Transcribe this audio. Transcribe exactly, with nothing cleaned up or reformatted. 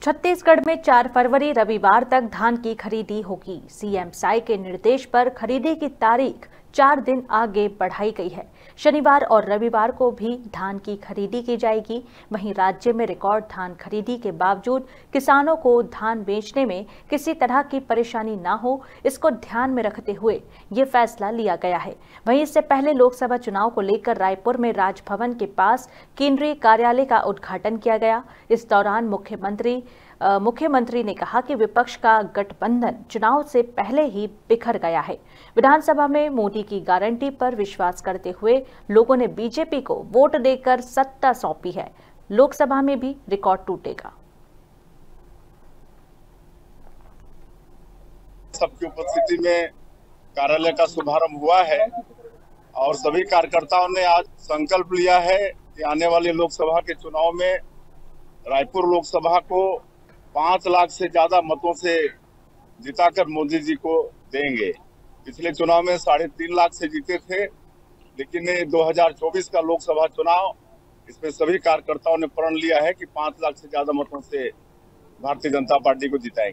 छत्तीसगढ़ में चार फरवरी रविवार तक धान की खरीदी होगी। सीएम साई के निर्देश पर खरीदी की तारीख चार दिन आगे बढ़ाई गई है। शनिवार और रविवार को भी धान की खरीदी की जाएगी। वहीं राज्य में रिकॉर्ड धान खरीदी के बावजूद किसानों को धान बेचने में किसी तरह की परेशानी न हो, इसको ध्यान में रखते हुए ये फैसला लिया गया है। वहीं इससे पहले लोकसभा चुनाव को लेकर रायपुर में राजभवन के पास केंद्रीय कार्यालय का उद्घाटन किया गया। इस दौरान मुख्यमंत्री मुख्यमंत्री ने कहा कि विपक्ष का गठबंधन चुनाव से पहले ही बिखर गया है। विधानसभा में मोदी की गारंटी पर विश्वास करते हुए लोगों ने बीजेपी को वोट देकर सत्ता सौंपी है। लोकसभा में भी रिकॉर्ड टूटेगा। सबकी उपस्थिति में कार्यालय का शुभारंभ हुआ है और सभी कार्यकर्ताओं ने आज संकल्प लिया है कि आने वाले लोकसभा के चुनाव में रायपुर लोकसभा को पांच लाख से ज्यादा मतों से जिताकर मोदी जी को देंगे। पिछले चुनाव में साढ़े तीन लाख से जीते थे, लेकिन दो हज़ार चौबीस का लोकसभा चुनाव, इसमें सभी कार्यकर्ताओं ने प्रण लिया है कि पांच लाख से ज्यादा मतों से भारतीय जनता पार्टी को जिताएंगे।